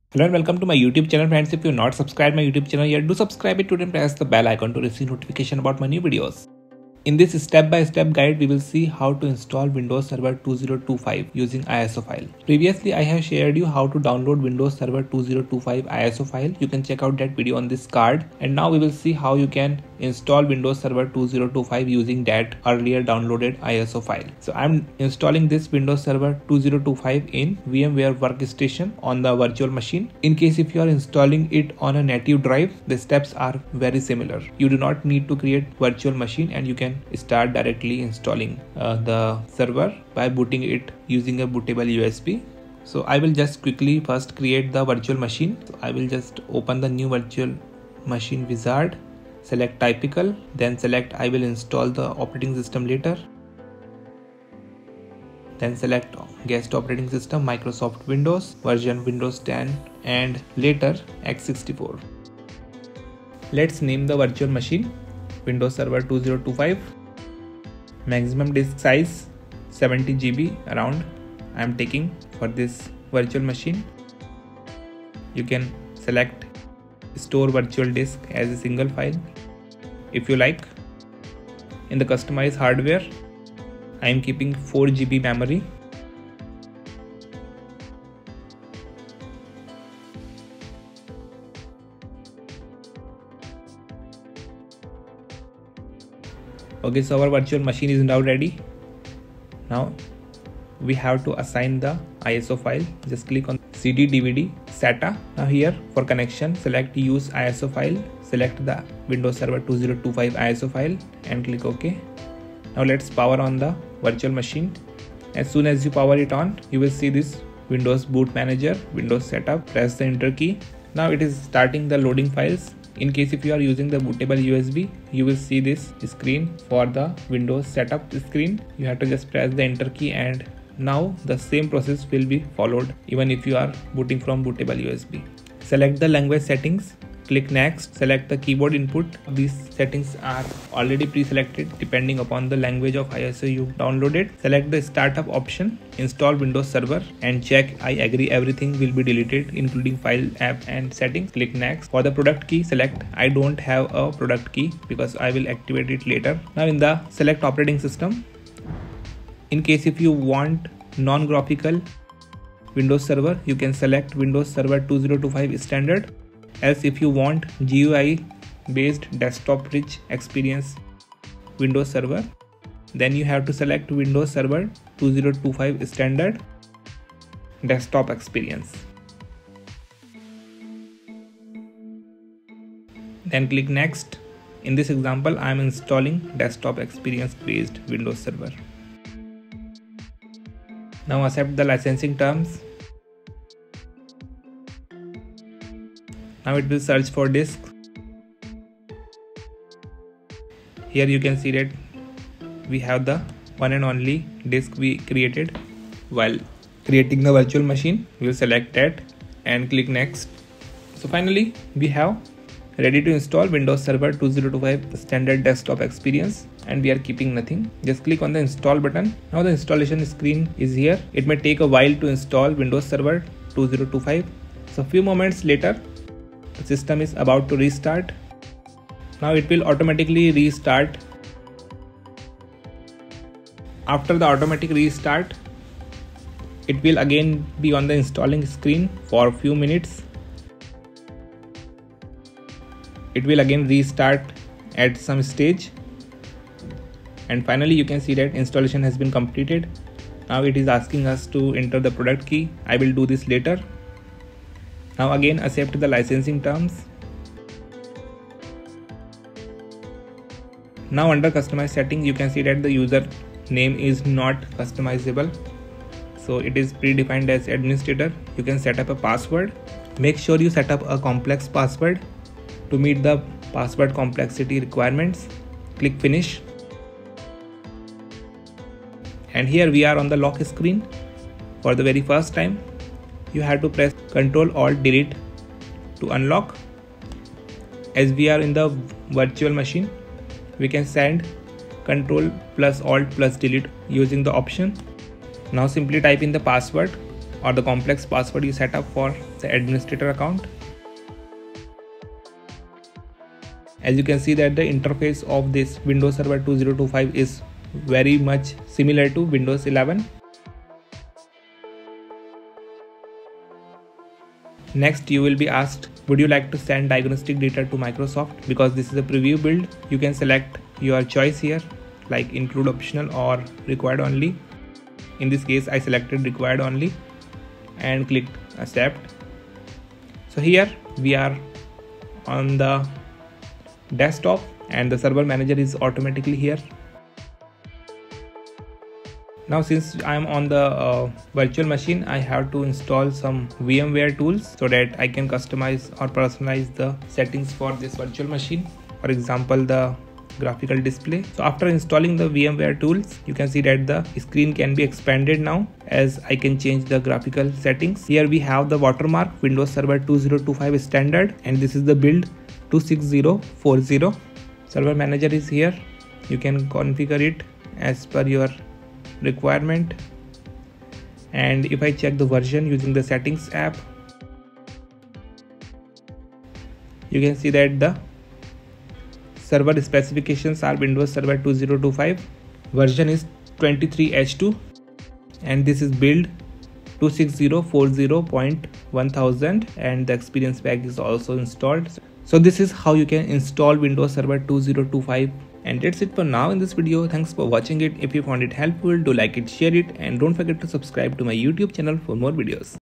Hello and welcome to my YouTube channel, friends. If you're not subscribed my YouTube channel yet, do subscribe it today and press the bell icon to receive notification about my new videos. In this step-by-step guide, we will see how to install Windows Server 2025 using ISO file. Previously, I have shared you how to download Windows Server 2025 ISO file. You can check out that video on this card. And now we will see how you can install Windows Server 2025 using that earlier downloaded ISO file. So I'm installing this Windows Server 2025 in VMware Workstation on the virtual machine. In case if you are installing it on a native drive, the steps are very similar. You do not need to create virtual machine and you can start directly installing the server by booting it using a bootable USB. So I will just quickly first create the virtual machine. So I will just open the new virtual machine wizard, select typical, then select I will install the operating system later. Then select guest operating system Microsoft Windows, version Windows 10 and later x64. Let's name the virtual machine Windows Server 2025. Maximum disk size 70 GB around I am taking for this virtual machine. You can select store virtual disk as a single file if you like. In the customize hardware, I am keeping 4 GB memory. Okay, so our virtual machine is now ready. Now we have to assign the ISO file. Just click on CD DVD SATA. Now here for connection, select use ISO file. Select the Windows Server 2025 ISO file and click OK. Now let's power on the virtual machine. As soon as you power it on, you will see this Windows Boot Manager, Windows Setup. Press the enter key. Now it is starting the loading files. In case if you are using the bootable USB, you will see this screen for the Windows setup screen. You have to just press the enter key and now the same process will be followed even if you are booting from bootable USB. Select the language settings. Click next, select the keyboard input. These settings are already pre-selected depending upon the language of ISO you downloaded. Select the startup option, install Windows Server and check I agree everything will be deleted including file, app and settings. Click next. For the product key, select I don't have a product key because I will activate it later. Now in the select operating system, in case if you want non-graphical Windows Server, you can select Windows Server 2025 standard. Else if you want GUI based desktop rich experience Windows Server, then you have to select Windows Server 2025 standard desktop experience. Then click next. In this example, I am installing desktop experience based Windows Server. Now accept the licensing terms. Now it will search for disk. Here you can see that we have the one and only disk we created while creating the virtual machine. We will select that and click next. So finally we have ready to install Windows Server 2025 standard desktop experience and we are keeping nothing. Just click on the install button. Now the installation screen is here. It may take a while to install Windows Server 2025. So few moments later, the system is about to restart. Now it will automatically restart. After the automatic restart, it will again be on the installing screen for a few minutes. It will again restart at some stage. And finally you can see that installation has been completed. Now it is asking us to enter the product key. I will do this later. Now again accept the licensing terms. Now under customize setting, you can see that the user name is not customizable. So it is predefined as administrator. You can set up a password. Make sure you set up a complex password to meet the password complexity requirements. Click finish. And here we are on the lock screen. For the very first time, you have to press Ctrl Alt Delete to unlock. As we are in the virtual machine, we can send Ctrl plus Alt plus Delete using the option. Now simply type in the password or the complex password you set up for the administrator account. As you can see that the interface of this Windows Server 2025 is very much similar to Windows 11. Next, you will be asked, would you like to send diagnostic data to Microsoft? Because this is a preview build, you can select your choice here, like include optional or required only. In this case, I selected required only and clicked accept. So here we are on the desktop and the server manager is automatically here. Now since I am on the virtual machine, I have to install some VMware tools so that I can customize or personalize the settings for this virtual machine. For example, the graphical display. So after installing the VMware tools, you can see that the screen can be expanded now as I can change the graphical settings. Here we have the watermark Windows Server 2025 standard, and this is the build 26040. Server manager is here. You can configure it as per your requirement. And if I check the version using the settings app, you can see that the server specifications are Windows Server 2025, version is 23H2, and this is build 26040.1000, and the experience pack is also installed. So this is how you can install Windows Server 2025. And that's it for now in this video. Thanks for watching it. If you found it helpful, do like it, share it, and don't forget to subscribe to my YouTube channel for more videos.